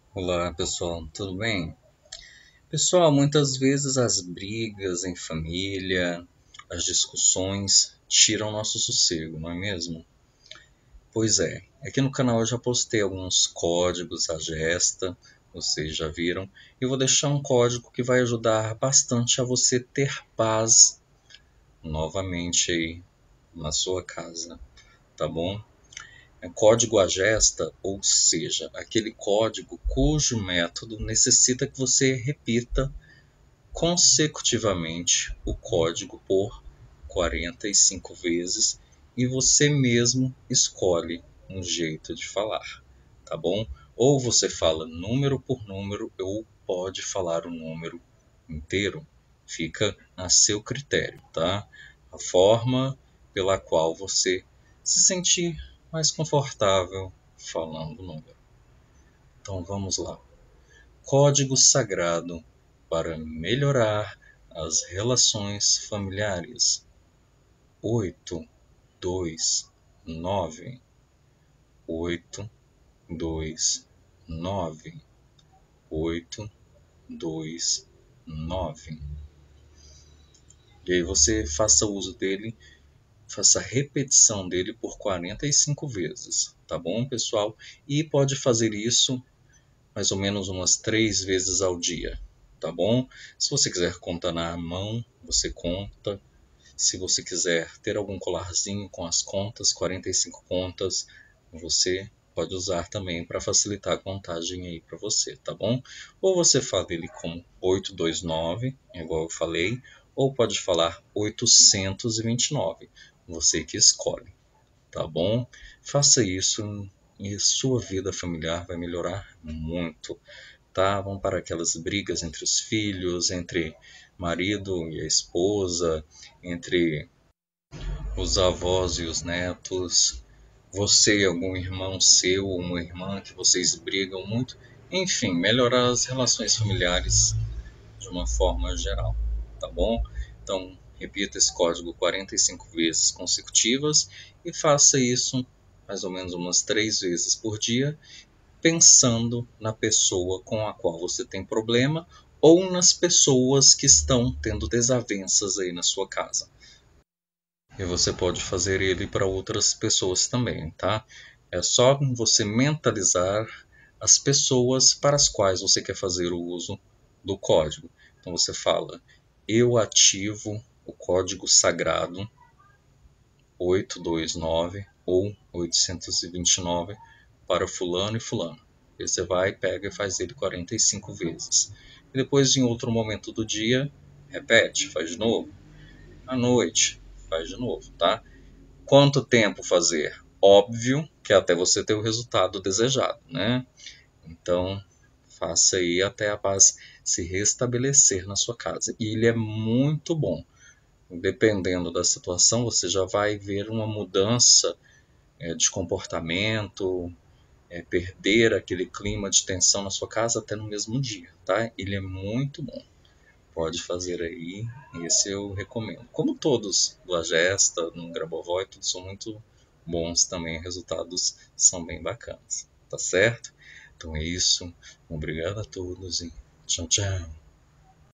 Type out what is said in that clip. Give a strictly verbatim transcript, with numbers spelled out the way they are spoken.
Olá pessoal, tudo bem? Pessoal, muitas vezes as brigas em família, as discussões tiram nosso sossego, não é mesmo? Pois é, aqui no canal eu já postei alguns códigos à gesta, vocês já viram, e vou deixar um código que vai ajudar bastante a você ter paz novamente aí na sua casa, tá bom? É código à gesta, ou seja, aquele código cujo método necessita que você repita consecutivamente o código por quarenta e cinco vezes e você mesmo escolhe um jeito de falar, tá bom? Ou você fala número por número ou pode falar o número inteiro, fica a seu critério, tá? A forma pela qual você se sentir mais confortável falando o número. Então vamos lá. Código sagrado para melhorar as relações familiares: oito, dois, nove, oito, dois, nove, oito, dois, nove. E aí você faça uso dele, faça a repetição dele por quarenta e cinco vezes, tá bom, pessoal? E pode fazer isso mais ou menos umas três vezes ao dia, tá bom? Se você quiser contar na mão, você conta. Se você quiser ter algum colarzinho com as contas, quarenta e cinco contas, você pode usar também para facilitar a contagem aí para você, tá bom? Ou você fala ele como oito dois nove, igual eu falei, ou pode falar oitocentos e vinte e nove, você que escolhe, tá bom? Faça isso e sua vida familiar vai melhorar muito, tá? Vão para aquelas brigas entre os filhos, entre marido e a esposa, entre os avós e os netos, você e algum irmão seu ou uma irmã que vocês brigam muito, enfim, melhorar as relações familiares de uma forma geral, tá bom? Então, repita esse código quarenta e cinco vezes consecutivas e faça isso mais ou menos umas três vezes por dia, pensando na pessoa com a qual você tem problema ou nas pessoas que estão tendo desavenças aí na sua casa. E você pode fazer ele para outras pessoas também, tá? É só você mentalizar as pessoas para as quais você quer fazer o uso do código. Então você fala: eu ativo o código sagrado oito dois nove ou oitocentos e vinte e nove para fulano e fulano. E você vai, pega e faz ele quarenta e cinco vezes. E depois, em outro momento do dia, repete, faz de novo. À noite, faz de novo, tá? Quanto tempo fazer? Óbvio que até você ter o resultado desejado, né? Então, faça aí até a paz se restabelecer na sua casa. E ele é muito bom. Dependendo da situação, você já vai ver uma mudança é, de comportamento, é, perder aquele clima de tensão na sua casa até no mesmo dia, tá? Ele é muito bom. Pode fazer aí, esse eu recomendo. Como todos do Agesta, no Grabovoi, todos são muito bons também, resultados são bem bacanas, tá certo? Então é isso, obrigado a todos e tchau, tchau.